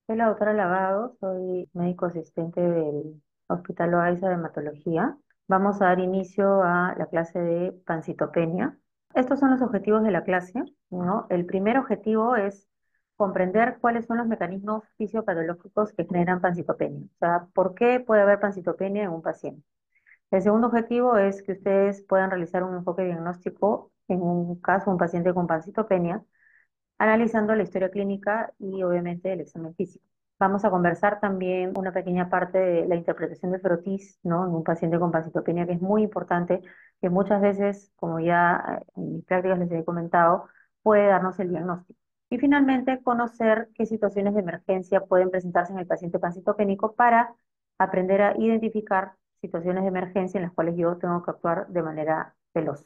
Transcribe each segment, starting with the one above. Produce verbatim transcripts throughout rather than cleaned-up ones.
Soy la doctora Lavado, soy médico asistente del Hospital Loaiza de Hematología. Vamos a dar inicio a la clase de pancitopenia. Estos son los objetivos de la clase, ¿no? El primer objetivo es comprender cuáles son los mecanismos fisiopatológicos que generan pancitopenia. O sea, ¿por qué puede haber pancitopenia en un paciente? El segundo objetivo es que ustedes puedan realizar un enfoque diagnóstico en un caso, un paciente con pancitopenia, analizando la historia clínica y obviamente el examen físico. Vamos a conversar también una pequeña parte de la interpretación de frotis, ¿no? En un paciente con pancitopenia, que es muy importante, que muchas veces, como ya eh, en mis prácticas les he comentado, puede darnos el diagnóstico. Y finalmente, conocer qué situaciones de emergencia pueden presentarse en el paciente pancitopénico para aprender a identificar situaciones de emergencia en las cuales yo tengo que actuar de manera veloz.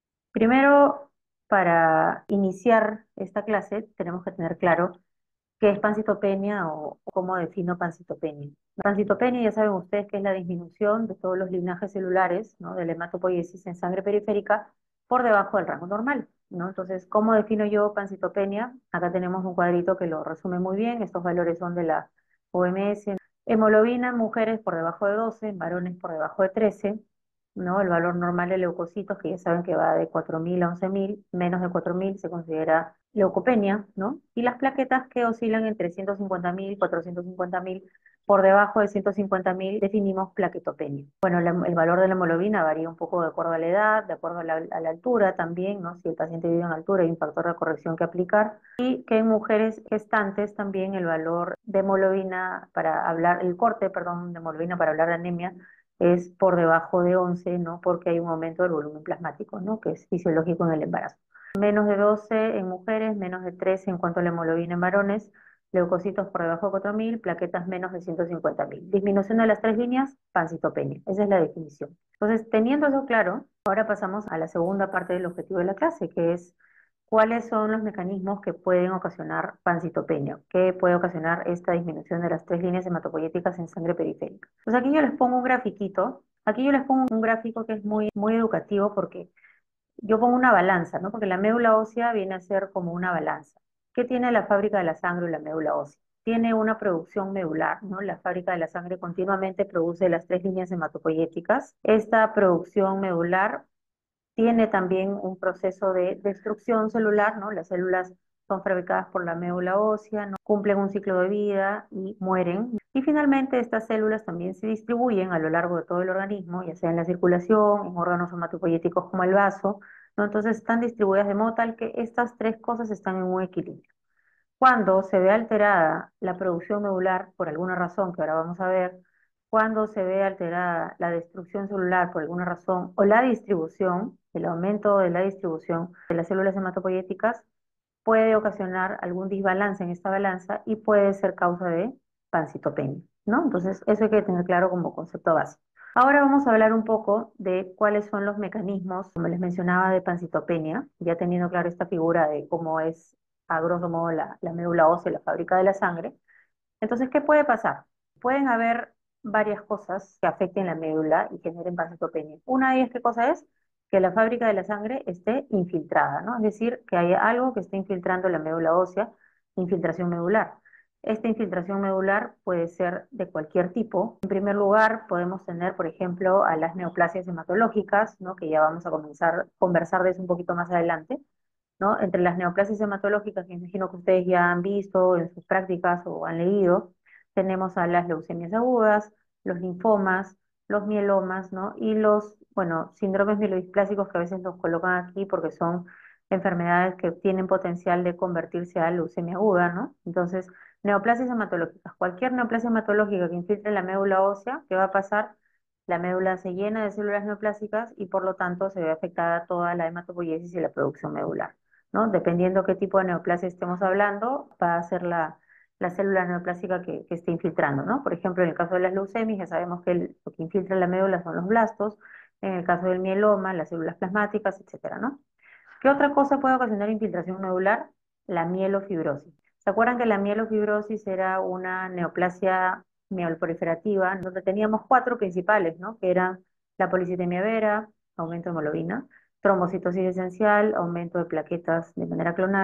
Primero, para iniciar esta clase, tenemos que tener claro qué es pancitopenia o cómo defino pancitopenia. Pancitopenia, ya saben ustedes que es la disminución de todos los linajes celulares, ¿no? Del hematopoiesis en sangre periférica por debajo del rango normal, ¿no? Entonces, ¿cómo defino yo pancitopenia? Acá tenemos un cuadrito que lo resume muy bien. Estos valores son de la O M S. Hemoglobina en mujeres por debajo de doce, en varones por debajo de trece, ¿no? El valor normal de leucocitos, que ya saben que va de cuatro mil a once mil, menos de cuatro mil se considera leucopenia, ¿no? Y las plaquetas que oscilan entre ciento cincuenta mil, cuatrocientos cincuenta mil, por debajo de ciento cincuenta mil definimos plaquetopenia. Bueno, la- el valor de la hemoglobina varía un poco de acuerdo a la edad, de acuerdo a la, a la altura también, ¿no? Si el paciente vive en altura hay un factor de corrección que aplicar. Y que en mujeres gestantes también el valor de hemoglobina para hablar, el corte, perdón, de hemoglobina para hablar de anemia es por debajo de once, ¿no? Porque hay un aumento del volumen plasmático, ¿no? Que es fisiológico en el embarazo. Menos de doce en mujeres, menos de trece en cuanto a la hemoglobina en varones, leucocitos por debajo de cuatro mil, plaquetas menos de ciento cincuenta mil. Disminución de las tres líneas, pancitopenia. Esa es la definición. Entonces, teniendo eso claro, ahora pasamos a la segunda parte del objetivo de la clase, que es cuáles son los mecanismos que pueden ocasionar pancitopenia, que puede ocasionar esta disminución de las tres líneas hematopoyéticas en sangre periférica. Pues aquí yo les pongo un grafiquito, aquí yo les pongo un gráfico que es muy, muy educativo porque yo pongo una balanza, ¿no? Porque la médula ósea viene a ser como una balanza. ¿Qué tiene la fábrica de la sangre y la médula ósea? Tiene una producción medular, ¿no? La fábrica de la sangre continuamente produce las tres líneas hematopoyéticas. Esta producción medular tiene también un proceso de destrucción celular, ¿no? Las células son fabricadas por la médula ósea, ¿no? Cumplen un ciclo de vida y mueren. Y finalmente estas células también se distribuyen a lo largo de todo el organismo, ya sea en la circulación, en órganos hematopoyéticos como el vaso, ¿no? Entonces están distribuidas de modo tal que estas tres cosas están en un equilibrio. Cuando se ve alterada la producción medular por alguna razón, que ahora vamos a ver, cuando se ve alterada la destrucción celular por alguna razón o la distribución, el aumento de la distribución de las células hematopoyéticas, puede ocasionar algún desbalance en esta balanza y puede ser causa de pancitopenia, ¿no? Entonces, eso hay que tener claro como concepto básico. Ahora vamos a hablar un poco de cuáles son los mecanismos, como les mencionaba, de pancitopenia, ya teniendo claro esta figura de cómo es a grosso modo la, la médula ósea, la fábrica de la sangre. Entonces, ¿qué puede pasar? Pueden haber varias cosas que afecten la médula y generen pancitopenia. Una de ellas, ¿qué cosa es? Que la fábrica de la sangre esté infiltrada, ¿no? Es decir, que haya algo que esté infiltrando la médula ósea, infiltración medular. Esta infiltración medular puede ser de cualquier tipo. En primer lugar, podemos tener, por ejemplo, a las neoplasias hematológicas, ¿no? Que ya vamos a comenzar a conversar de eso un poquito más adelante, ¿no? Entre las neoplasias hematológicas, que imagino que ustedes ya han visto en sus prácticas o han leído, tenemos a las leucemias agudas, los linfomas, los mielomas, ¿no? Y los, bueno, síndromes mielodisplásicos que a veces los colocan aquí porque son enfermedades que tienen potencial de convertirse a leucemia aguda, ¿no? Entonces, neoplasias hematológicas. Cualquier neoplasia hematológica que infiltre la médula ósea, ¿qué va a pasar? La médula se llena de células neoplásicas y por lo tanto se ve afectada toda la hematopoiesis y la producción medular, ¿no? Dependiendo qué tipo de neoplasia estemos hablando, va a ser la, la célula neoplásica que, que esté infiltrando, ¿no? Por ejemplo, en el caso de las leucemias, ya sabemos que el- lo que infiltra la médula son los blastos, en el caso del mieloma, las células plasmáticas, etcétera, ¿no? ¿Qué otra cosa puede ocasionar infiltración medular? La mielofibrosis. ¿Se acuerdan que la mielofibrosis era una neoplasia mieloproliferativa, donde teníamos cuatro principales, ¿no? Que eran la policitemia vera, aumento de hemoglobina, trombocitosis esencial, aumento de plaquetas de manera clonal,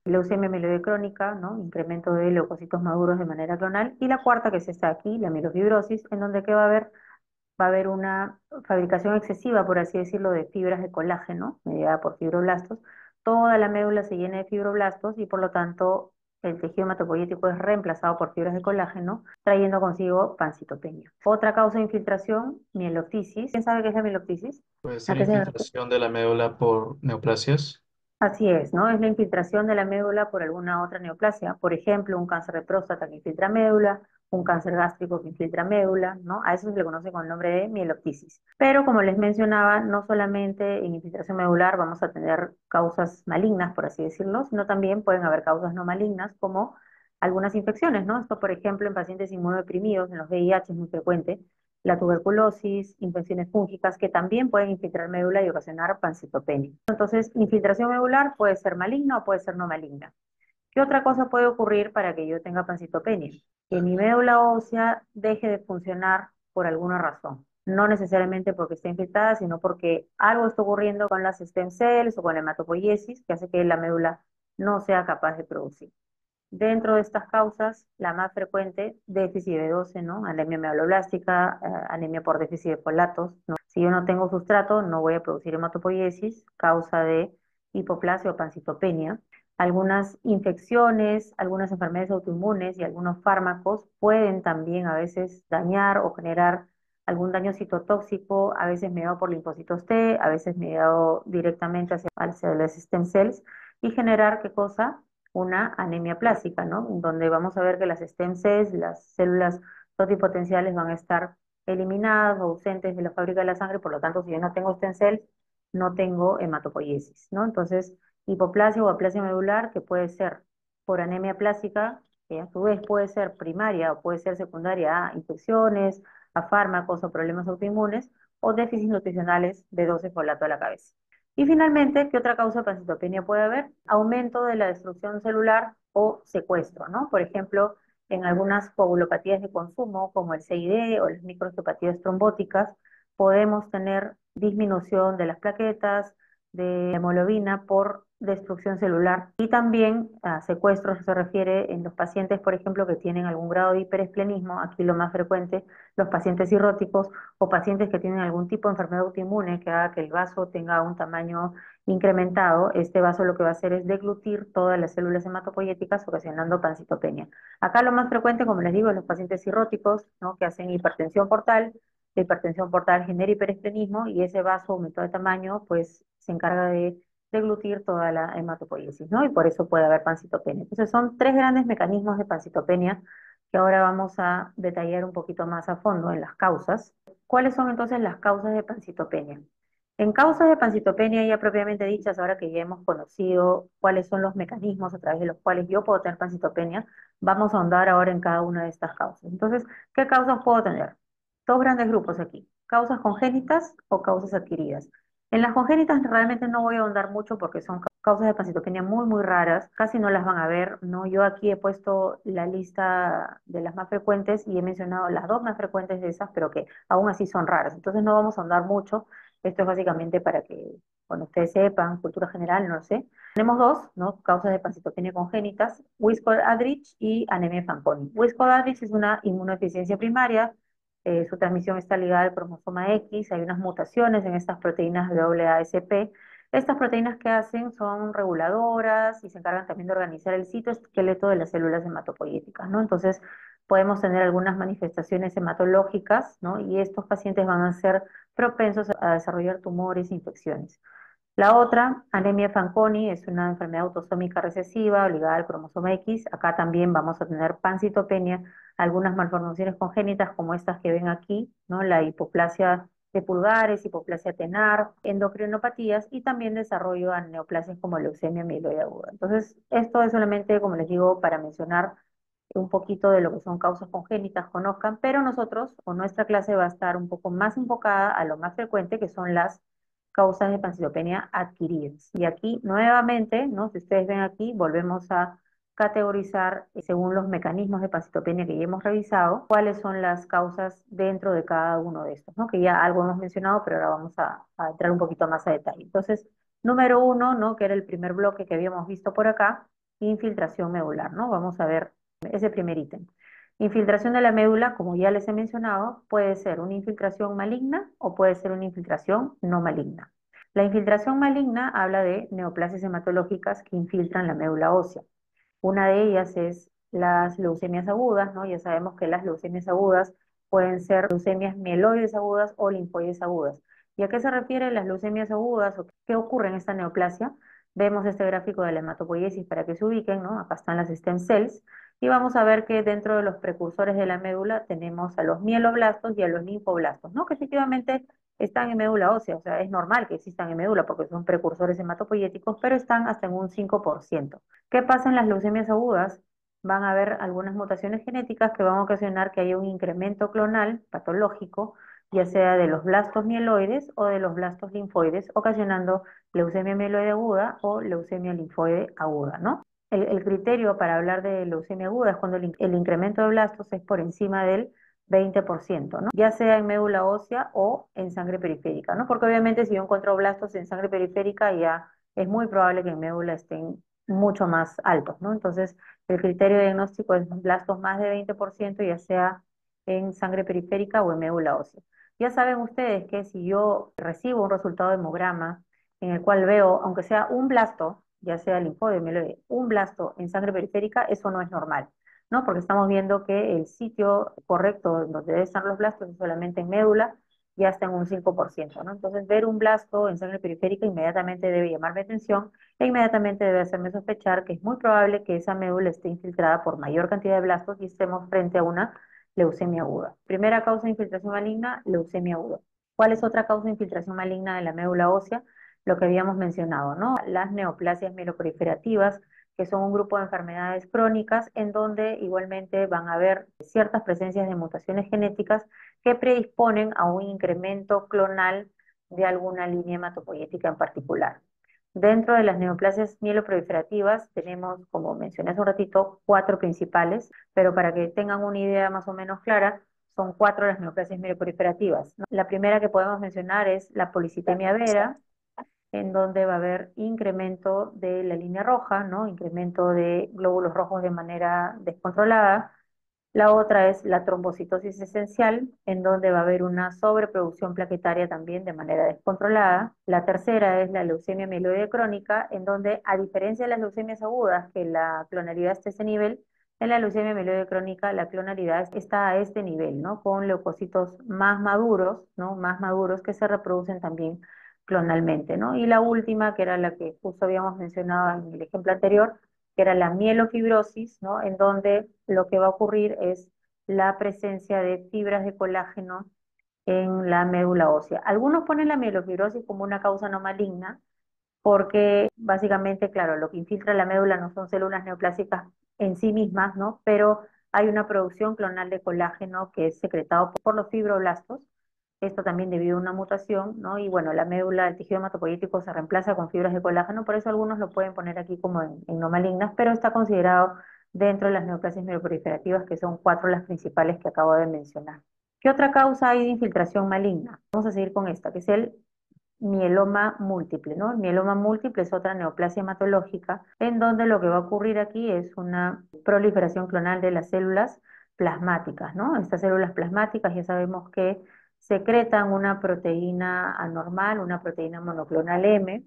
leucemia mieloide crónica, ¿no? Incremento de leucocitos maduros de manera clonal. Y la cuarta, que es esta aquí, la mielofibrosis, en donde ¿qué va a haber? Va a haber una fabricación excesiva, por así decirlo, de fibras de colágeno, mediada por fibroblastos. Toda la médula se llena de fibroblastos y por lo tanto el tejido hematopoyético es reemplazado por fibras de colágeno, trayendo consigo pancitopenia. Otra causa de infiltración, mieloptisis. ¿Quién sabe qué es la mieloptisis? Puede ¿A ser qué se refiere? infiltración de la médula por neoplasias. Así es, ¿no? Es la infiltración de la médula por alguna otra neoplasia. Por ejemplo, un cáncer de próstata que infiltra médula, un cáncer gástrico que infiltra médula, ¿no? A eso se le conoce con el nombre de mieloptisis. Pero como les mencionaba, no solamente en infiltración medular vamos a tener causas malignas, por así decirlo, sino también pueden haber causas no malignas como algunas infecciones, ¿no? Esto, por ejemplo, en pacientes inmunodeprimidos, en los V I H es muy frecuente, la tuberculosis, infecciones fúngicas que también pueden infiltrar médula y ocasionar pancitopenia. Entonces, infiltración medular puede ser maligna o puede ser no maligna. ¿Qué otra cosa puede ocurrir para que yo tenga pancitopenia? Que mi médula ósea deje de funcionar por alguna razón. No necesariamente porque esté infectada, sino porque algo está ocurriendo con las stem cells o con la hematopoiesis que hace que la médula no sea capaz de producir. Dentro de estas causas, la más frecuente, déficit de B doce, ¿no? Anemia meduloblástica, eh, anemia por déficit de folatos, ¿no? Si yo no tengo sustrato, no voy a producir hematopoiesis, causa de hipoplasia o pancitopenia. Algunas infecciones, algunas enfermedades autoinmunes y algunos fármacos pueden también a veces dañar o generar algún daño citotóxico, a veces mediado por linfocitos T, a veces mediado directamente hacia, hacia las stem cells, y generar, ¿qué cosa? Una anemia plástica, ¿no? Donde vamos a ver que las stem cells, las células totipotenciales van a estar eliminadas o ausentes de la fábrica de la sangre, por lo tanto, si yo no tengo stem cells, no tengo hematopoiesis, ¿no? Entonces, hipoplasia o aplasia medular, que puede ser por anemia plástica, que a su vez puede ser primaria o puede ser secundaria a infecciones, a fármacos o problemas autoinmunes, o déficits nutricionales de doce folato a la cabeza. Y finalmente, ¿qué otra causa de pancitopenia puede haber? Aumento de la destrucción celular o secuestro, ¿no? Por ejemplo, en algunas coagulopatías de consumo, como el C I D o las microangiopatías trombóticas, podemos tener disminución de las plaquetas, de hemoglobina por destrucción celular y también a secuestros se refiere en los pacientes, por ejemplo, que tienen algún grado de hiperesplenismo, aquí lo más frecuente, los pacientes cirróticos o pacientes que tienen algún tipo de enfermedad autoinmune que haga que el vaso tenga un tamaño incrementado. Este vaso lo que va a hacer es deglutir todas las células hematopoyéticas ocasionando pancitopenia. Acá lo más frecuente, como les digo, es los pacientes cirróticos, ¿no? Que hacen hipertensión portal. La hipertensión portal genera hiperesplenismo y ese vaso aumentó de tamaño, pues se encarga de deglutir toda la hematopoiesis, ¿no? Y por eso puede haber pancitopenia. Entonces son tres grandes mecanismos de pancitopenia que ahora vamos a detallar un poquito más a fondo en las causas. ¿Cuáles son entonces las causas de pancitopenia? En causas de pancitopenia ya propiamente dichas, ahora que ya hemos conocido cuáles son los mecanismos a través de los cuales yo puedo tener pancitopenia, vamos a ahondar ahora en cada una de estas causas. Entonces, ¿qué causas puedo tener? Dos grandes grupos aquí, causas congénitas o causas adquiridas. En las congénitas realmente no voy a ahondar mucho porque son causas de pancitopenia muy, muy raras, casi no las van a ver, ¿no? Yo aquí he puesto la lista de las más frecuentes y he mencionado las dos más frecuentes de esas, pero que aún así son raras. Entonces no vamos a ahondar mucho. Esto es básicamente para que, bueno, ustedes sepan, cultura general, no lo sé. Tenemos dos, ¿no? Causas de pancitopenia congénitas, Wiskott-Aldrich y anemia Fanconi. Wiskott-Aldrich es una inmunodeficiencia primaria, eh, su transmisión está ligada al cromosoma X, hay unas mutaciones en estas proteínas de A S P. Estas proteínas que hacen son reguladoras y se encargan también de organizar el citoesqueleto de las células hematopoyéticas, ¿no? Entonces, podemos tener algunas manifestaciones hematológicas, ¿no? Y estos pacientes van a ser propensos a desarrollar tumores e infecciones. La otra, anemia Fanconi, es una enfermedad autosómica recesiva ligada al cromosoma X. Acá también vamos a tener pancitopenia, algunas malformaciones congénitas como estas que ven aquí, ¿no? La hipoplasia de pulgares, hipoplasia tenar, endocrinopatías y también desarrollo a neoplasias como leucemia mieloide aguda. Entonces, esto es solamente, como les digo, para mencionar un poquito de lo que son causas congénitas, conozcan, pero nosotros o nuestra clase va a estar un poco más enfocada a lo más frecuente, que son las causas de pancitopenia adquiridas. Y aquí nuevamente, ¿no? Si ustedes ven aquí, volvemos a categorizar eh, según los mecanismos de pancitopenia que ya hemos revisado, cuáles son las causas dentro de cada uno de estos, ¿no? Que ya algo hemos mencionado, pero ahora vamos a, a entrar un poquito más a detalle. Entonces, número uno, ¿no? Que era el primer bloque que habíamos visto por acá, infiltración medular, ¿no? Vamos a ver ese primer ítem. Infiltración de la médula, como ya les he mencionado, puede ser una infiltración maligna o puede ser una infiltración no maligna. La infiltración maligna habla de neoplasias hematológicas que infiltran la médula ósea. Una de ellas es las leucemias agudas, ¿no? Ya sabemos que las leucemias agudas pueden ser leucemias mieloides agudas o linfoides agudas. ¿Y a qué se refieren las leucemias agudas o qué ocurre en esta neoplasia? Vemos este gráfico de la hematopoiesis para que se ubiquen, ¿no? Acá están las stem cells y vamos a ver que dentro de los precursores de la médula tenemos a los mieloblastos y a los linfoblastos, ¿no? Que efectivamente están en médula ósea, o sea, es normal que existan en médula porque son precursores hematopoyéticos, pero están hasta en un cinco por ciento. ¿Qué pasa en las leucemias agudas? Van a haber algunas mutaciones genéticas que van a ocasionar que haya un incremento clonal patológico, ya sea de los blastos mieloides o de los blastos linfoides, ocasionando leucemia mieloide aguda o leucemia linfoide aguda, ¿no? El, el criterio para hablar de leucemia aguda es cuando el, el incremento de blastos es por encima del veinte por ciento, ¿no? Ya sea en médula ósea o en sangre periférica, ¿no? Porque obviamente si yo encuentro blastos en sangre periférica ya es muy probable que en médula estén mucho más altos, ¿no? Entonces, el criterio de diagnóstico es blastos más de veinte por ciento, ya sea en sangre periférica o en médula ósea. Ya saben ustedes que si yo recibo un resultado de hemograma en el cual veo, aunque sea un blasto, ya sea linfoide o mieloide, un blasto en sangre periférica, eso no es normal, ¿no? Porque estamos viendo que el sitio correcto donde deben estar los blastos es solamente en médula, ya está en un cinco por ciento, ¿no? Entonces, ver un blasto en sangre periférica inmediatamente debe llamarme atención e inmediatamente debe hacerme sospechar que es muy probable que esa médula esté infiltrada por mayor cantidad de blastos y estemos frente a una leucemia aguda. Primera causa de infiltración maligna, leucemia aguda. ¿Cuál es otra causa de infiltración maligna de la médula ósea? Lo que habíamos mencionado, ¿no? Las neoplasias mieloproliferativas, que son un grupo de enfermedades crónicas en donde igualmente van a haber ciertas presencias de mutaciones genéticas que predisponen a un incremento clonal de alguna línea hematopoyética en particular. Dentro de las neoplasias mieloproliferativas tenemos, como mencioné hace un ratito, cuatro principales, pero para que tengan una idea más o menos clara, son cuatro las neoplasias mieloproliferativas, ¿no? La primera que podemos mencionar es la policitemia vera, en donde va a haber incremento de la línea roja, ¿no? Incremento de glóbulos rojos de manera descontrolada. La otra es la trombocitosis esencial, en donde va a haber una sobreproducción plaquetaria también de manera descontrolada. La tercera es la leucemia mieloide crónica, en donde, a diferencia de las leucemias agudas, que la clonalidad está a este nivel, en la leucemia mieloide crónica la clonalidad está a este nivel, ¿no? Con leucocitos más maduros, ¿no? Más maduros que se reproducen también clonalmente, ¿no? Y la última, que era la que justo habíamos mencionado en el ejemplo anterior, que era la mielofibrosis, ¿no? En donde lo que va a ocurrir es la presencia de fibras de colágeno en la médula ósea. Algunos ponen la mielofibrosis como una causa no maligna, porque básicamente, claro, lo que infiltra la médula no son células neoplásicas en sí mismas, ¿no? Pero hay una producción clonal de colágeno que es secretado por los fibroblastos. Esto también debido a una mutación, ¿no? Y bueno, la médula, el tejido hematopoyético se reemplaza con fibras de colágeno, por eso algunos lo pueden poner aquí como en, en no malignas, pero está considerado dentro de las neoplasias mieloproliferativas, que son cuatro las principales que acabo de mencionar. ¿Qué otra causa hay de infiltración maligna? Vamos a seguir con esta, que es el mieloma múltiple, ¿no? El mieloma múltiple es otra neoplasia hematológica en donde lo que va a ocurrir aquí es una proliferación clonal de las células plasmáticas, ¿no? Estas células plasmáticas ya sabemos que secretan una proteína anormal, una proteína monoclonal M,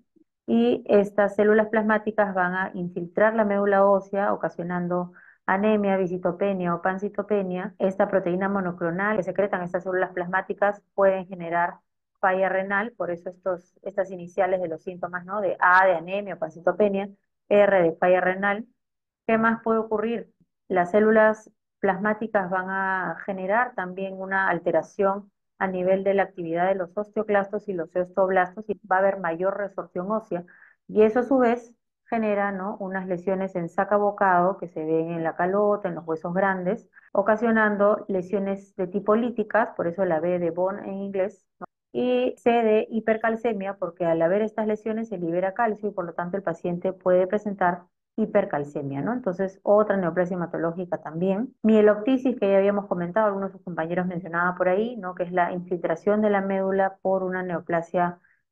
y estas células plasmáticas van a infiltrar la médula ósea, ocasionando anemia, visitopenia o pancitopenia. Esta proteína monoclonal que secretan estas células plasmáticas pueden generar falla renal, por eso estos, estas iniciales de los síntomas, ¿no? De A de anemia o pancitopenia, R de falla renal. ¿Qué más puede ocurrir? Las células plasmáticas van a generar también una alteración a nivel de la actividad de los osteoclastos y los osteoblastos y va a haber mayor resorción ósea. Y eso a su vez genera, ¿no? Unas lesiones en saca-bocado que se ven en la calota, en los huesos grandes, ocasionando lesiones de tipo líticas, por eso la B de bone en inglés, ¿no? Y C de hipercalcemia, porque al haber estas lesiones se libera calcio y por lo tanto el paciente puede presentar hipercalcemia, ¿no? Entonces, otra neoplasia hematológica también. Mieloptisis, que ya habíamos comentado, algunos de sus compañeros mencionaban por ahí, ¿no? Que es la infiltración de la médula por una neoplasia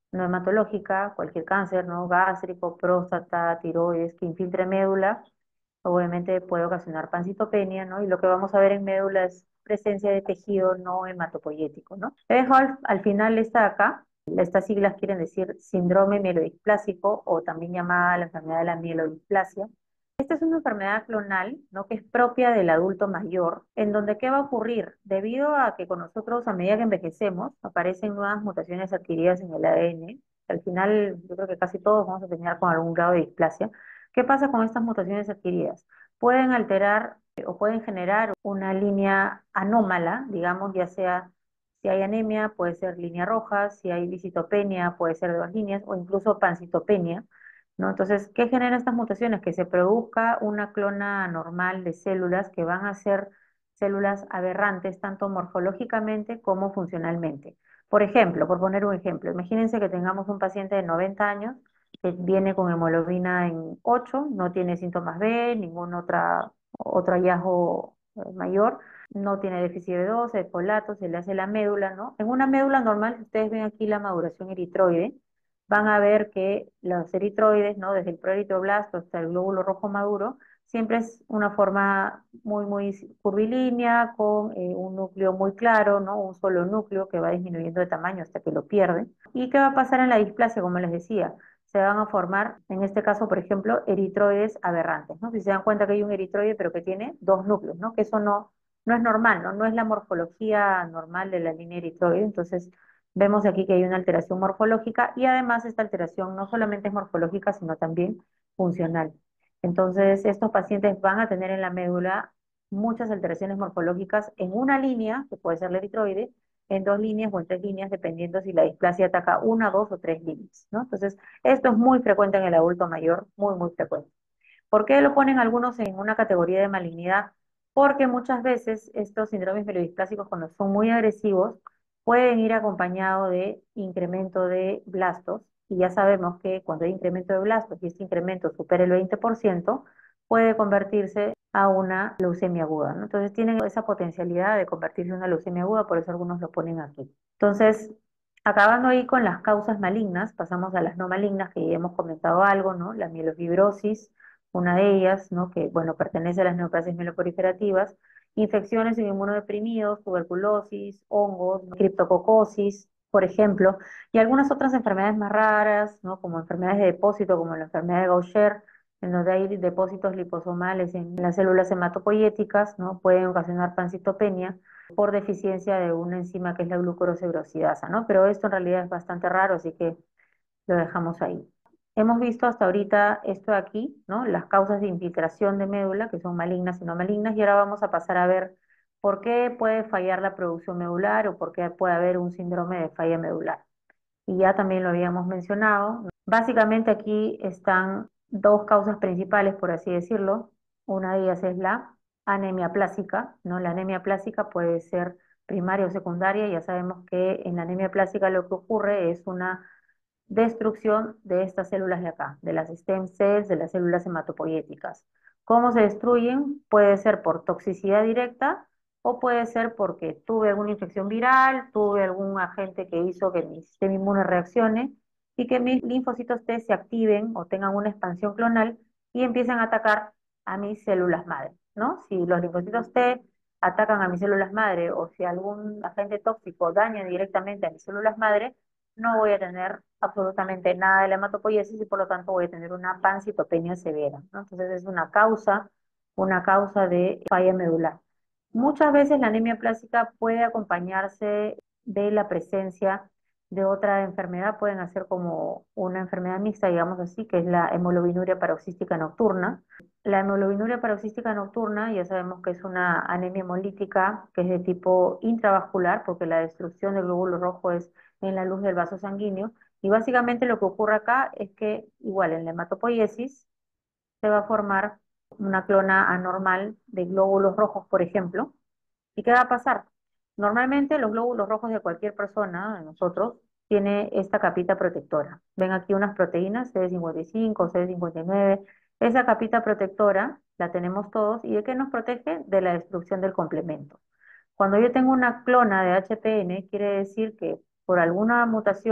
no hematológica, cualquier cáncer, ¿no? Gástrico, próstata, tiroides, que infiltre médula, obviamente puede ocasionar pancitopenia, ¿no? Y lo que vamos a ver en médula es presencia de tejido no hematopoyético, ¿no? Te dejo al, al final esta de acá. Estas siglas quieren decir síndrome mielodisplásico o también llamada la enfermedad de la mielodisplasia. Esta es una enfermedad clonal, ¿no? Que es propia del adulto mayor, en donde ¿qué va a ocurrir? Debido a que con nosotros, a medida que envejecemos, aparecen nuevas mutaciones adquiridas en el A D N. Al final, yo creo que casi todos vamos a terminar con algún grado de displasia. ¿Qué pasa con estas mutaciones adquiridas? Pueden alterar eh, o pueden generar una línea anómala, digamos, ya sea si hay anemia, puede ser línea roja, si hay visitopenia, puede ser de dos líneas, o incluso pancitopenia, ¿no? Entonces, ¿qué generan estas mutaciones? Que se produzca una clona anormal de células que van a ser células aberrantes, tanto morfológicamente como funcionalmente. Por ejemplo, por poner un ejemplo, imagínense que tengamos un paciente de noventa años que viene con hemoglobina en ocho, no tiene síntomas B, ningún otra, otro hallazgo eh, mayor, no tiene déficit de B doce, de folato, se le hace la médula, ¿no? En una médula normal, si ustedes ven aquí la maduración eritroide, van a ver que los eritroides, ¿no? Desde el proeritroblasto hasta el glóbulo rojo maduro, siempre es una forma muy, muy curvilínea, con eh, un núcleo muy claro, ¿no? Un solo núcleo que va disminuyendo de tamaño hasta que lo pierde. ¿Y qué va a pasar en la displasia? Como les decía, se van a formar, en este caso, por ejemplo, eritroides aberrantes, ¿no? Si se dan cuenta que hay un eritroide, pero que tiene dos núcleos, ¿no? Que eso no, no es normal, ¿no? No es la morfología normal de la línea eritroide. Entonces, vemos aquí que hay una alteración morfológica y además esta alteración no solamente es morfológica, sino también funcional. Entonces, estos pacientes van a tener en la médula muchas alteraciones morfológicas en una línea, que puede ser la eritroide, en dos líneas o en tres líneas, dependiendo si la displasia ataca una, dos o tres líneas, ¿no? Entonces, esto es muy frecuente en el adulto mayor, muy, muy frecuente. ¿Por qué lo ponen algunos en una categoría de malignidad? Porque muchas veces estos síndromes mielodisplásicos, cuando son muy agresivos, pueden ir acompañados de incremento de blastos. Y ya sabemos que cuando hay incremento de blastos y este incremento supera el veinte por ciento, puede convertirse a una leucemia aguda, ¿no? Entonces tienen esa potencialidad de convertirse en una leucemia aguda, por eso algunos lo ponen aquí. Entonces, acabando ahí con las causas malignas, pasamos a las no malignas, que ya hemos comentado algo, ¿no? La mielofibrosis, una de ellas, ¿no? Que, bueno, pertenece a las neoplasias mieloproliferativas, infecciones en inmunodeprimidos, tuberculosis, hongos, ¿no? Criptococosis, por ejemplo, y algunas otras enfermedades más raras, ¿no? Como enfermedades de depósito, como la enfermedad de Gaucher, en donde hay depósitos liposomales en las células hematopoyéticas, ¿no? Pueden ocasionar pancitopenia por deficiencia de una enzima que es la glucosidasa, ¿no? Pero esto en realidad es bastante raro, así que lo dejamos ahí. Hemos visto hasta ahorita esto de aquí, ¿no? Las causas de infiltración de médula, que son malignas y no malignas, y ahora vamos a pasar a ver por qué puede fallar la producción medular o por qué puede haber un síndrome de falla medular. Y ya también lo habíamos mencionado. Básicamente aquí están dos causas principales, por así decirlo. Una de ellas es la anemia plástica, ¿no? La anemia plástica puede ser primaria o secundaria. Ya sabemos que en la anemia plástica lo que ocurre es una destrucción de estas células de acá, de las stem cells, de las células hematopoyéticas. ¿Cómo se destruyen? Puede ser por toxicidad directa o puede ser porque tuve alguna infección viral, tuve algún agente que hizo que mi sistema inmune reaccione y que mis linfocitos T se activen o tengan una expansión clonal y empiecen a atacar a mis células madre, ¿no? Si los linfocitos T atacan a mis células madre o si algún agente tóxico daña directamente a mis células madre, no voy a tener absolutamente nada de la hematopoiesis y por lo tanto voy a tener una pancitopenia severa, ¿no? Entonces es una causa, una causa de falla medular. Muchas veces la anemia plástica puede acompañarse de la presencia de otra enfermedad, pueden hacer como una enfermedad mixta, digamos así, que es la hemoglobinuria paroxística nocturna. La hemoglobinuria paroxística nocturna ya sabemos que es una anemia hemolítica que es de tipo intravascular, porque la destrucción del glóbulo rojo es en la luz del vaso sanguíneo. Y básicamente lo que ocurre acá es que, igual en la hematopoiesis, se va a formar una clona anormal de glóbulos rojos, por ejemplo. ¿Y qué va a pasar? Normalmente los glóbulos rojos de cualquier persona, de nosotros, tiene esta capita protectora. Ven aquí unas proteínas, C D cincuenta y cinco, C D cincuenta y nueve. Esa capita protectora la tenemos todos. ¿Y de qué nos protege? De la destrucción del complemento. Cuando yo tengo una clona de H P N, quiere decir que por alguna mutación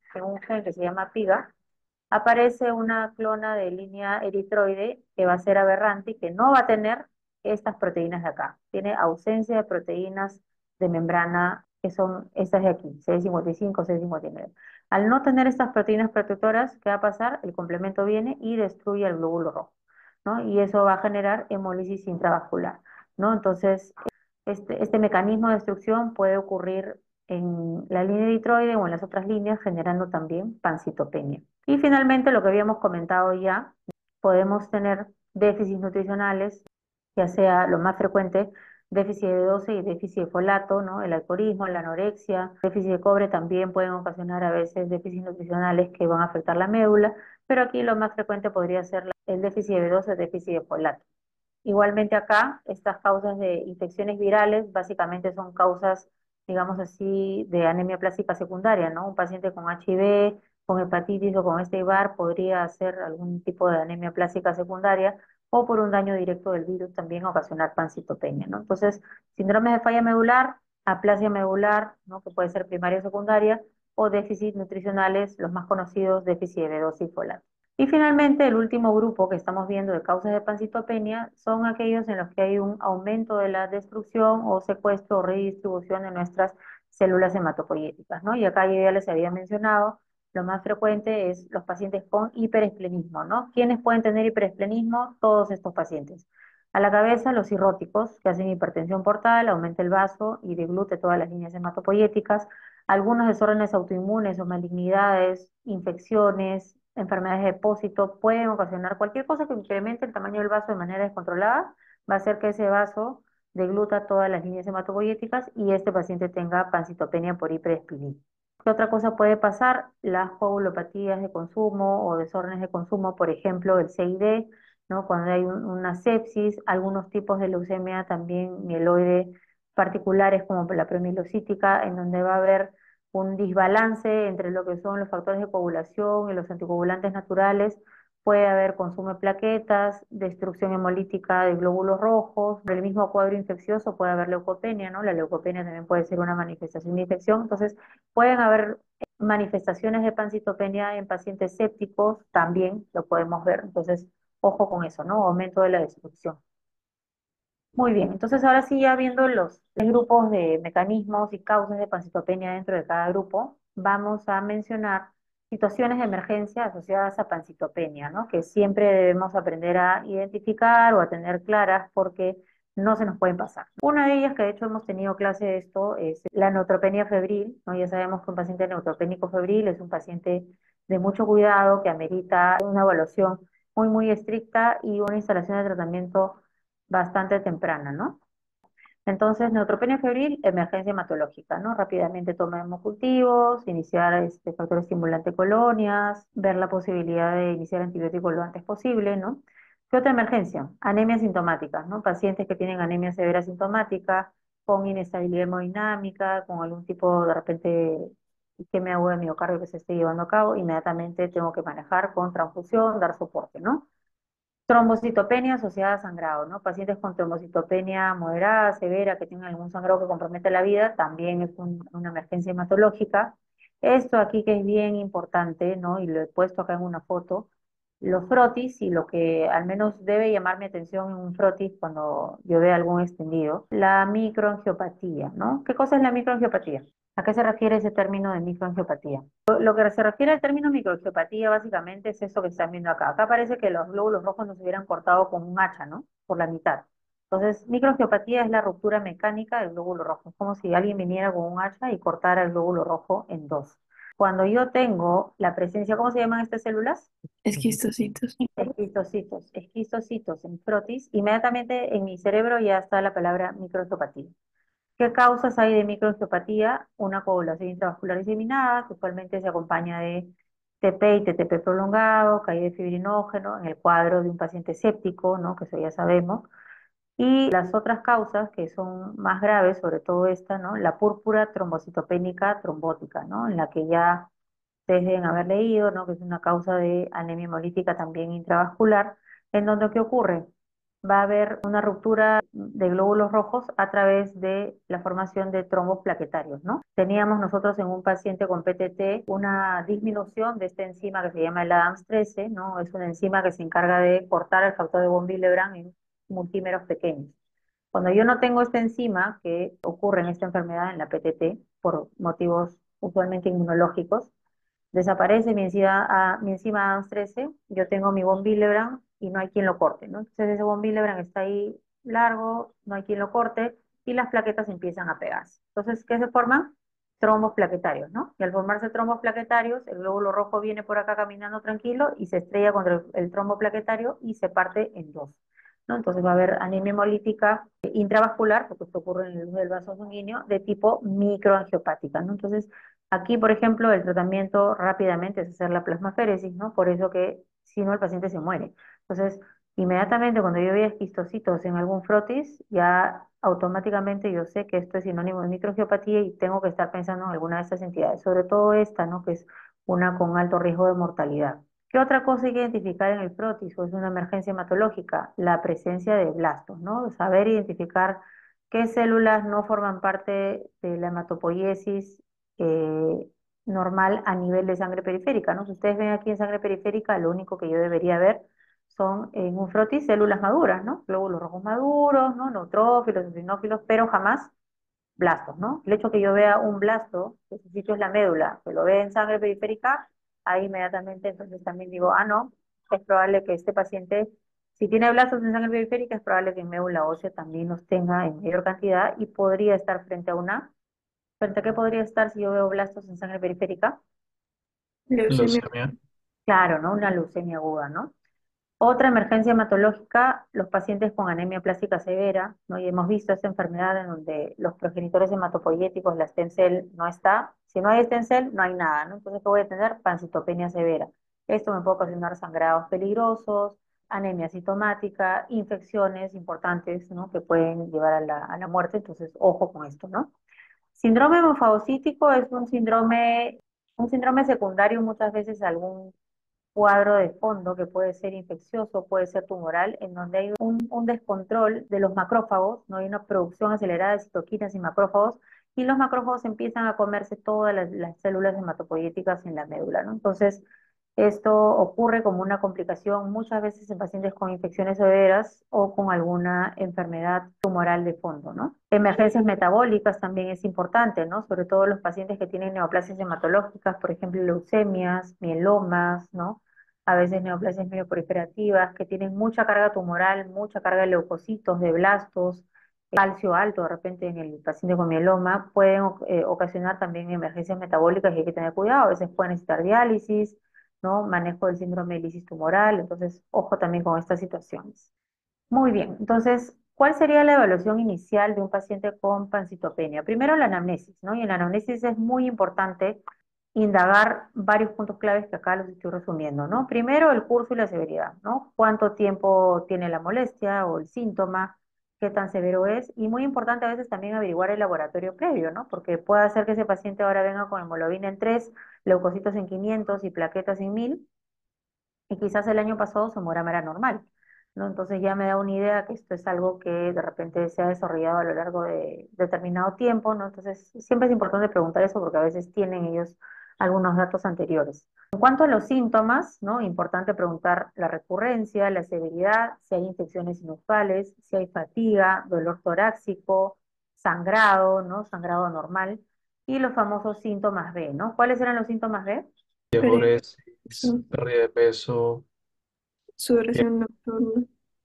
en un gen que se llama PIGA, aparece una clona de línea eritroide que va a ser aberrante y que no va a tener estas proteínas de acá. Tiene ausencia de proteínas de membrana que son estas de aquí, C D cincuenta y cinco, C D cincuenta y nueve. Al no tener estas proteínas protectoras, ¿qué va a pasar? El complemento viene y destruye el glóbulo rojo, ¿no? Y eso va a generar hemólisis intravascular, ¿no? Entonces, este, este mecanismo de destrucción puede ocurrir en la línea eritroide o en las otras líneas, generando también pancitopenia. Y finalmente, lo que habíamos comentado ya, podemos tener déficits nutricionales, ya sea lo más frecuente, déficit de B doce y déficit de folato, ¿no? El alcoholismo, la anorexia, déficit de cobre también pueden ocasionar a veces déficits nutricionales que van a afectar la médula, pero aquí lo más frecuente podría ser el déficit de B doce, el déficit de folato. Igualmente acá, estas causas de infecciones virales básicamente son causas, digamos así, de anemia plástica secundaria, ¿no? Un paciente con H I V, con hepatitis o con este IBAR podría hacer algún tipo de anemia plástica secundaria o por un daño directo del virus también ocasionar pancitopenia, ¿no? Entonces, síndromes de falla medular, aplasia medular, ¿no? Que puede ser primaria o secundaria, o déficits nutricionales, los más conocidos, déficit de B doce y folato. Y finalmente, el último grupo que estamos viendo de causas de pancitopenia son aquellos en los que hay un aumento de la destrucción o secuestro o redistribución de nuestras células hematopoyéticas, ¿no? Y acá yo ya les había mencionado, lo más frecuente es los pacientes con hiperesplenismo, ¿no? ¿Quiénes pueden tener hiperesplenismo? Todos estos pacientes. A la cabeza, los cirróticos, que hacen hipertensión portal, aumenta el vaso y deglute todas las líneas hematopoyéticas. Algunos desórdenes autoinmunes o malignidades, infecciones, enfermedades de depósito pueden ocasionar cualquier cosa que incremente el tamaño del vaso de manera descontrolada, va a hacer que ese vaso degluta todas las líneas hematopoyéticas y este paciente tenga pancitopenia por hiperespinismo. ¿Qué otra cosa puede pasar? Las coagulopatías de consumo o desórdenes de consumo, por ejemplo, el C I D, ¿no? Cuando hay un- una sepsis, algunos tipos de leucemia también mieloide particulares como la premilocítica, en donde va a haber un desbalance entre lo que son los factores de coagulación y los anticoagulantes naturales. Puede haber consumo de plaquetas, destrucción hemolítica de glóbulos rojos, por el mismo cuadro infeccioso puede haber leucopenia, ¿no? La leucopenia también puede ser una manifestación de infección. Entonces, pueden haber manifestaciones de pancitopenia en pacientes sépticos, también lo podemos ver. Entonces, ojo con eso, ¿no? Aumento de la destrucción. Muy bien, entonces ahora sí ya viendo los tres grupos de mecanismos y causas de pancitopenia dentro de cada grupo, vamos a mencionar situaciones de emergencia asociadas a pancitopenia, ¿no? Que siempre debemos aprender a identificar o a tener claras porque no se nos pueden pasar. Una de ellas, que de hecho hemos tenido clase de esto, es la neutropenia febril, ¿no? Ya sabemos que un paciente neutropénico febril es un paciente de mucho cuidado que amerita una evaluación muy, muy estricta y una instalación de tratamiento bastante temprana, ¿no? Entonces, neutropenia febril, emergencia hematológica, ¿no? Rápidamente toma hemocultivos, iniciar este factor estimulante colonias, ver la posibilidad de iniciar antibióticos lo antes posible, ¿no? ¿Qué otra emergencia? Anemia sintomática, ¿no? Pacientes que tienen anemia severa sintomática, con inestabilidad hemodinámica, con algún tipo de repente isquemia aguda de miocardio que se esté llevando a cabo, inmediatamente tengo que manejar con transfusión, dar soporte, ¿no? Trombocitopenia asociada a sangrado, ¿no? Pacientes con trombocitopenia moderada, severa, que tienen algún sangrado que compromete la vida, también es un- una emergencia hematológica. Esto aquí que es bien importante, ¿no? Y lo he puesto acá en una foto, los frotis y lo que al menos debe llamar mi atención en un frotis cuando yo vea algún extendido, la microangiopatía, ¿no? ¿Qué cosa es la microangiopatía? ¿A qué se refiere ese término de microangiopatía? Lo que se refiere al término microangiopatía básicamente es eso que están viendo acá. Acá parece que los glóbulos rojos nos hubieran cortado con un hacha, ¿no? Por la mitad. Entonces, microangiopatía es la ruptura mecánica del glóbulo rojo. Es como si alguien viniera con un hacha y cortara el glóbulo rojo en dos. Cuando yo tengo la presencia, ¿cómo se llaman estas células? Esquistocitos. Esquistocitos, esquistocitos en frotis, inmediatamente en mi cerebro ya está la palabra microangiopatía. ¿Qué causas hay de microangiopatía? Una coagulación intravascular diseminada, que usualmente se acompaña de T P y T T P prolongado, caída de fibrinógeno en el cuadro de un paciente séptico, ¿no? Que eso ya sabemos. Y las otras causas que son más graves, sobre todo esta, ¿no? La púrpura trombocitopénica trombótica, ¿no? En la que ya ustedes deben haber leído, ¿no? Que es una causa de anemia hemolítica también intravascular, en donde ¿qué ocurre? va a haber una ruptura de glóbulos rojos a través de la formación de trombos plaquetarios, ¿no? Teníamos nosotros en un paciente con P T T una disminución de esta enzima que se llama el ADAMS trece, ¿no? Es una enzima que se encarga de cortar el factor de von Willebrand en multímeros pequeños. Cuando yo no tengo esta enzima, que ocurre en esta enfermedad, en la P T T, por motivos usualmente inmunológicos, desaparece mi enzima, a, mi enzima ADAMS trece, yo tengo mi von Willebrand y no hay quien lo corte, ¿no? Entonces ese von Willebrand está ahí largo, no hay quien lo corte y las plaquetas empiezan a pegarse. Entonces, ¿qué se forman? Trombos plaquetarios, ¿no? Y al formarse trombos plaquetarios, el glóbulo rojo viene por acá caminando tranquilo y se estrella contra el, el trombo plaquetario y se parte en dos, ¿no? Entonces va a haber anemia hemolítica intravascular, porque esto ocurre en el luz del vaso sanguíneo, de tipo microangiopática, ¿no? Entonces, aquí, por ejemplo, el tratamiento rápidamente es hacer la plasmaféresis, ¿no? Por eso que si no el paciente se muere. Entonces, inmediatamente cuando yo vea esquistocitos en algún frotis, ya automáticamente yo sé que esto es sinónimo de microangiopatía y tengo que estar pensando en alguna de estas entidades, sobre todo esta, ¿no? Que es una con alto riesgo de mortalidad. ¿Qué otra cosa hay que identificar en el frotis o es una emergencia hematológica? La presencia de blastos, ¿no? Saber identificar qué células no forman parte de la hematopoiesis eh, normal a nivel de sangre periférica, ¿no? Si ustedes ven aquí en sangre periférica, lo único que yo debería ver son en un frotis células maduras, ¿no? Glóbulos rojos maduros, ¿no? Neutrófilos, eosinófilos, pero jamás blastos, ¿no? El hecho que yo vea un blasto, que su sitio es la médula, que lo vea en sangre periférica, ahí inmediatamente entonces también digo, ah, no, es probable que este paciente, si tiene blastos en sangre periférica, es probable que en médula ósea también los tenga en mayor cantidad y podría estar frente a una, frente a qué podría estar si yo veo blastos en sangre periférica. Leucemia. Leucemia. Claro, ¿no? Una leucemia aguda, ¿no? Otra emergencia hematológica, los pacientes con anemia plástica severa, ¿no? Y hemos visto esta enfermedad en donde los progenitores hematopoyéticos, la stem cell no está. Si no hay stem cell, no hay nada, ¿no? Entonces, ¿qué voy a tener? Pancitopenia severa. Esto me puede ocasionar sangrados peligrosos, anemia sintomática, infecciones importantes, ¿no? Que pueden llevar a la, a la muerte. Entonces, ojo con esto, ¿no? Síndrome hemofagocítico es un síndrome, un síndrome secundario muchas veces a algún cuadro de fondo que puede ser infeccioso, puede ser tumoral, en donde hay un, un descontrol de los macrófagos, no hay una producción acelerada de citoquinas y macrófagos, y los macrófagos empiezan a comerse todas las, las células hematopoyéticas en la médula, ¿no? Entonces, esto ocurre como una complicación muchas veces en pacientes con infecciones severas o con alguna enfermedad tumoral de fondo, ¿no? Emergencias metabólicas también es importante, ¿no? Sobre todo los pacientes que tienen neoplasias hematológicas, por ejemplo, leucemias, mielomas, ¿no? A veces neoplasias mieloproliferativas, que tienen mucha carga tumoral, mucha carga de leucocitos, de blastos, calcio alto de repente en el paciente con mieloma, pueden eh, ocasionar también emergencias metabólicas y hay que tener cuidado. A veces pueden necesitar diálisis, ¿no? Manejo del síndrome de lisis tumoral, entonces ojo también con estas situaciones. Muy bien, entonces, ¿cuál sería la evaluación inicial de un paciente con pancitopenia? Primero la anamnesis, ¿no? Y en la anamnesis es muy importante indagar varios puntos claves que acá los estoy resumiendo, ¿no? Primero, el curso y la severidad, ¿no? ¿Cuánto tiempo tiene la molestia o el síntoma? ¿Qué tan severo es? Y muy importante a veces también averiguar el laboratorio previo, ¿no? Porque puede ser que ese paciente ahora venga con hemoglobina en tres, leucocitos en quinientos y plaquetas en mil, y quizás el año pasado su hemograma era normal, ¿no? Entonces ya me da una idea que esto es algo que de repente se ha desarrollado a lo largo de determinado tiempo, ¿no? Entonces siempre es importante preguntar eso porque a veces tienen ellos algunos datos anteriores. En cuanto a los síntomas, ¿no? Importante preguntar la recurrencia, la severidad, si hay infecciones inusuales, si hay fatiga, dolor torácico, sangrado, ¿no? Sangrado anormal, y los famosos síntomas B, ¿no? ¿Cuáles eran los síntomas B? Feria. Diaforesis, pérdida de peso. Sudoración nocturna.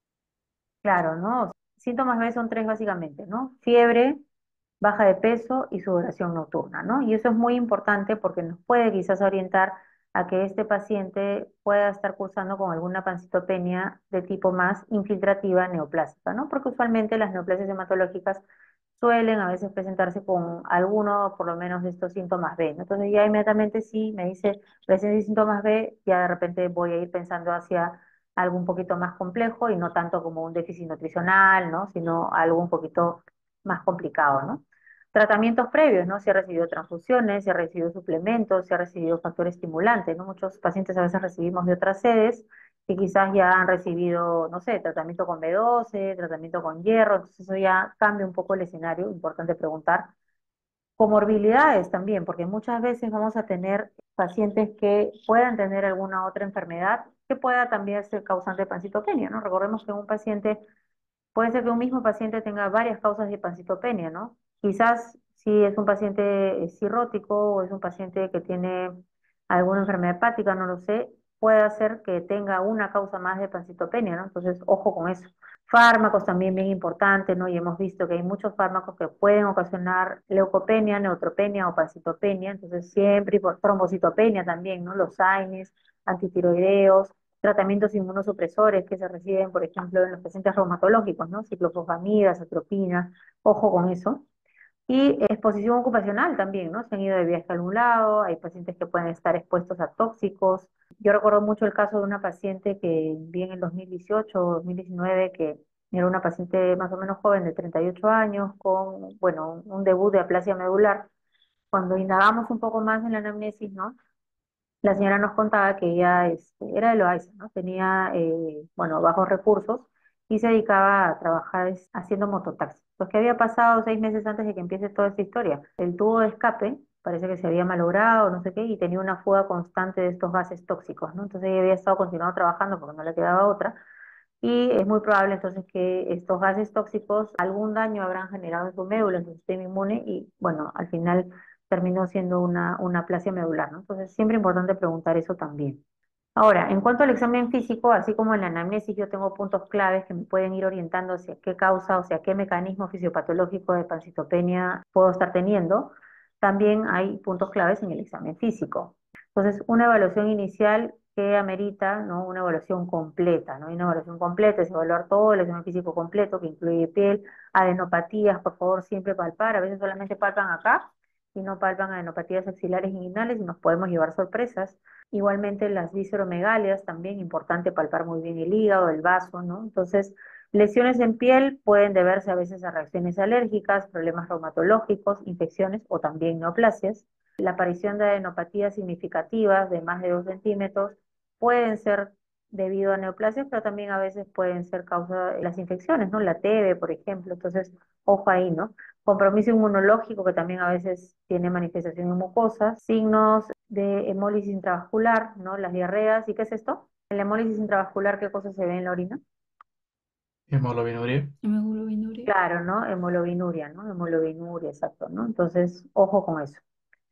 Claro, ¿no? Síntomas B son tres básicamente, ¿no? Fiebre, baja de peso y sudoración nocturna, ¿no? Y eso es muy importante porque nos puede quizás orientar a que este paciente pueda estar cursando con alguna pancitopenia de tipo más infiltrativa neoplásica, ¿no? Porque usualmente las neoplasias hematológicas suelen a veces presentarse con alguno, por lo menos, de estos síntomas B, ¿no? Entonces ya inmediatamente sí me dice presencia de síntomas B, ya de repente voy a ir pensando hacia algo un poquito más complejo y no tanto como un déficit nutricional, ¿no? Sino algo un poquito más complicado, ¿no? Tratamientos previos, ¿no? Si ha recibido transfusiones, si ha recibido suplementos, si ha recibido factores estimulantes, ¿no? Muchos pacientes a veces recibimos de otras sedes que quizás ya han recibido, no sé, tratamiento con B doce, tratamiento con hierro, entonces eso ya cambia un poco el escenario, importante preguntar. Comorbilidades también, porque muchas veces vamos a tener pacientes que puedan tener alguna otra enfermedad que pueda también ser causante de pancitopenia, ¿no? Recordemos que un paciente, puede ser que un mismo paciente tenga varias causas de pancitopenia, ¿no? Quizás si es un paciente eh, cirrótico o es un paciente que tiene alguna enfermedad hepática, no lo sé, puede ser que tenga una causa más de pancitopenia, ¿no? Entonces, ojo con eso. Fármacos también bien importante, ¿no? Y hemos visto que hay muchos fármacos que pueden ocasionar leucopenia, neutropenia o pancitopenia, entonces siempre, y por trombocitopenia también, ¿no? Los A I N Es, antitiroideos, tratamientos inmunosupresores que se reciben, por ejemplo, en los pacientes reumatológicos, ¿no? Ciclofosfamida, atropina, ojo con eso. Y exposición ocupacional también, ¿no? Se han ido de viaje a algún lado, hay pacientes que pueden estar expuestos a tóxicos. Yo recuerdo mucho el caso de una paciente que vi en el dos mil dieciocho o dos mil diecinueve, que era una paciente más o menos joven de treinta y ocho años con, bueno, un debut de aplasia medular. Cuando indagamos un poco más en la anamnesis, ¿no? La señora nos contaba que ella este, era de Loaiza, ¿no? Tenía, eh, bueno, bajos recursos y se dedicaba a trabajar es- haciendo mototaxi. Pues que había pasado seis meses antes de que empiece toda esta historia. El tubo de escape parece que se había malogrado, no sé qué, y tenía una fuga constante de estos gases tóxicos, ¿no? Entonces ella había estado continuando trabajando porque no le quedaba otra. Y es muy probable entonces que estos gases tóxicos algún daño habrán generado en su médula, en su sistema inmune y bueno, al final terminó siendo una, una aplasia medular, ¿no? Entonces siempre es importante preguntar eso también. Ahora, en cuanto al examen físico, así como en la anamnesis, yo tengo puntos claves que me pueden ir orientando hacia qué causa, o sea, qué mecanismo fisiopatológico de pancitopenia puedo estar teniendo. También hay puntos claves en el examen físico. Entonces, una evaluación inicial que amerita, ¿no? Una evaluación completa, ¿no? Y una evaluación completa es evaluar todo el examen físico completo, que incluye piel, adenopatías, por favor, siempre palpar. A veces solamente palpan acá y no palpan adenopatías axilares y inguinales y nos podemos llevar sorpresas. Igualmente las visceromegalias, también importante palpar muy bien el hígado, el vaso, ¿no? Entonces, lesiones en piel pueden deberse a veces a reacciones alérgicas, problemas reumatológicos, infecciones o también neoplasias. La aparición de adenopatías significativas de más de dos centímetros pueden ser debido a neoplasias, pero también a veces pueden ser causa de las infecciones, ¿no? La T B, por ejemplo. Entonces, ojo ahí, ¿no? Compromiso inmunológico que también a veces tiene manifestación en mucosas, signos de hemólisis intravascular, ¿no? Las diarreas, ¿y qué es esto? En la hemólisis intravascular, ¿qué cosa se ve en la orina? Hemoglobinuria. Hemoglobinuria. Claro, ¿no? Hemoglobinuria, ¿no? Hemoglobinuria, exacto, ¿no? Entonces, ojo con eso.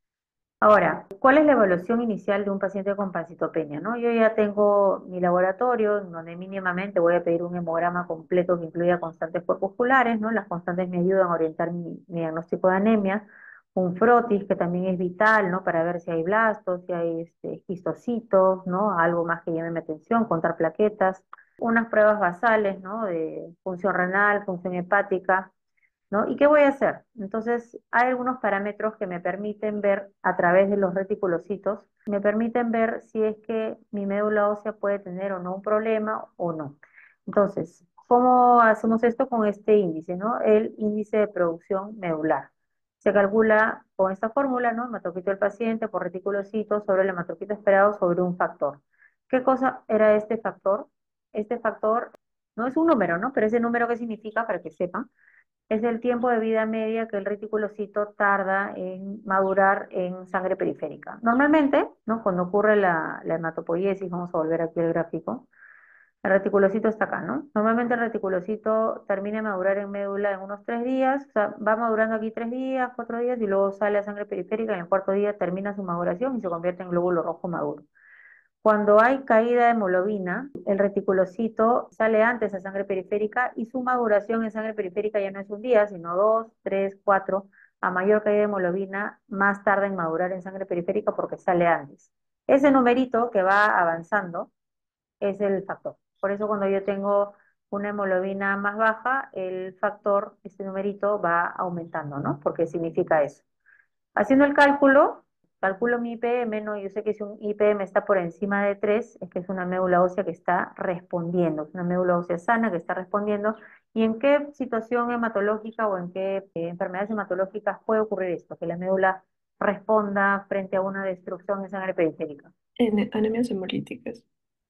Ahora, ¿cuál es la evaluación inicial de un paciente con pancitopenia, no? Yo ya tengo mi laboratorio, en donde mínimamente voy a pedir un hemograma completo que incluya constantes corpusculares, ¿no? Las constantes me ayudan a orientar mi, mi diagnóstico de anemia. Un frotis, que también es vital, ¿no? Para ver si hay blastos, si hay este, histocitos, ¿no? Algo más que llame mi atención, contar plaquetas. Unas pruebas basales, ¿no? De función renal, función hepática, ¿no? ¿Y qué voy a hacer? Entonces, hay algunos parámetros que me permiten ver a través de los reticulocitos, me permiten ver si es que mi médula ósea puede tener o no un problema o no. Entonces, ¿cómo hacemos esto con este índice, ¿no? El índice de producción medular. Se calcula con esta fórmula, ¿no? Hematocrit del paciente por reticulocitos sobre el hematocrit esperado sobre un factor. ¿Qué cosa era este factor? Este factor no es un número, ¿no? Pero ese número, ¿qué significa? Para que sepan, es el tiempo de vida media que el reticulocito tarda en madurar en sangre periférica. Normalmente, ¿no? Cuando ocurre la, la hematopoiesis, vamos a volver aquí al gráfico, el reticulocito está acá, ¿no? Normalmente el reticulocito termina de madurar en médula en unos tres días, o sea, va madurando aquí tres días, cuatro días, y luego sale a sangre periférica, y en el cuarto día termina su maduración y se convierte en glóbulo rojo maduro. Cuando hay caída de hemoglobina, el reticulocito sale antes a sangre periférica y su maduración en sangre periférica ya no es un día, sino dos, tres, cuatro. A mayor caída de hemoglobina, más tarda en madurar en sangre periférica porque sale antes. Ese numerito que va avanzando es el factor. Por eso cuando yo tengo una hemoglobina más baja, el factor, este numerito va aumentando, ¿no? Porque significa eso. Haciendo el cálculo, calculo mi I P M, ¿no? Yo sé que si un I P M está por encima de tres, es que es una médula ósea que está respondiendo, es una médula ósea sana que está respondiendo. ¿Y en qué situación hematológica o en qué eh, enfermedades hematológicas puede ocurrir esto? Que la médula responda frente a una destrucción en sangre periférica. En anemias hemolíticas.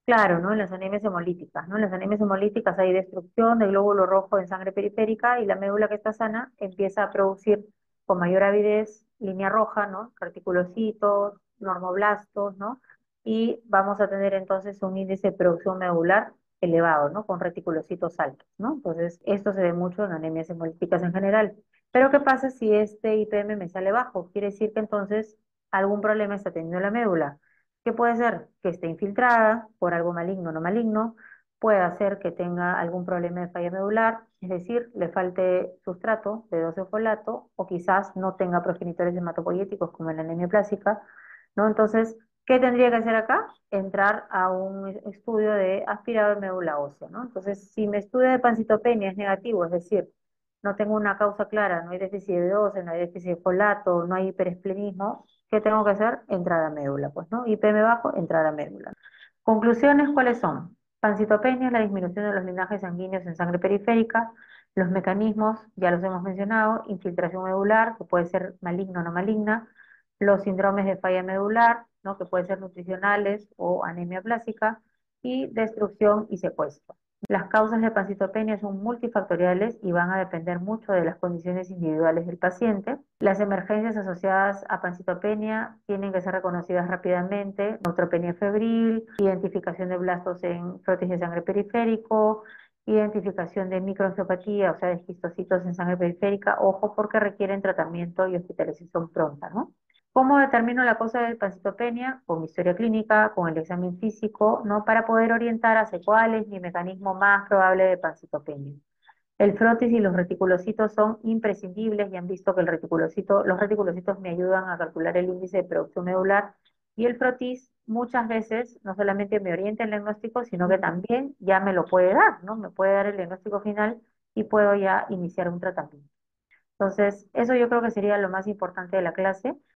Claro, ¿no? En las anemias hemolíticas, ¿no? En las anemias hemolíticas hay destrucción del glóbulo rojo en sangre periférica y la médula que está sana empieza a producir con mayor avidez línea roja, ¿no? Reticulocitos, normoblastos, ¿no? Y vamos a tener entonces un índice de producción medular elevado, ¿no? Con reticulocitos altos, ¿no? Entonces, esto se ve mucho en anemias hemolíticas en general. Pero, ¿qué pasa si este I P M me sale bajo? Quiere decir que entonces algún problema está teniendo la médula. ¿Qué puede ser? Que esté infiltrada por algo maligno o no maligno, puede ser que tenga algún problema de falla medular, es decir, le falte sustrato de doce-folato o quizás no tenga progenitores hematopoyéticos como en la anemia plástica, ¿no? Entonces, ¿qué tendría que hacer acá? Entrar a un estudio de aspirado de médula ósea, ¿no? Entonces, si mi estudio de pancitopenia es negativo, es decir, no tengo una causa clara, no hay déficit de B doce, no hay déficit de folato, no hay hiperesplenismo, ¿qué tengo que hacer? Entrar a médula, pues, ¿no? I P M bajo, entrar a médula. Conclusiones, ¿cuáles son? Pancitopenia es la disminución de los linajes sanguíneos en sangre periférica. Los mecanismos, ya los hemos mencionado, infiltración medular, que puede ser maligna o no maligna. Los síndromes de falla medular, ¿no? Que pueden ser nutricionales o anemia plástica. Y destrucción y secuestro. Las causas de pancitopenia son multifactoriales y van a depender mucho de las condiciones individuales del paciente. Las emergencias asociadas a pancitopenia tienen que ser reconocidas rápidamente: neutropenia febril, identificación de blastos en frotis de sangre periférico, identificación de microangiopatía, o sea, de esquistocitos en sangre periférica. Ojo, porque requieren tratamiento y hospitalización pronta, ¿no? ¿Cómo determino la causa de pancitopenia? Con mi historia clínica, con el examen físico, ¿no? Para poder orientar hacia cuál es mi mecanismo más probable de pancitopenia. El frotis y los reticulocitos son imprescindibles y han visto que el reticulocito, los reticulocitos me ayudan a calcular el índice de producción medular y el frotis muchas veces no solamente me orienta el diagnóstico, sino que también ya me lo puede dar, ¿no? Me puede dar el diagnóstico final y puedo ya iniciar un tratamiento. Entonces, eso yo creo que sería lo más importante de la clase.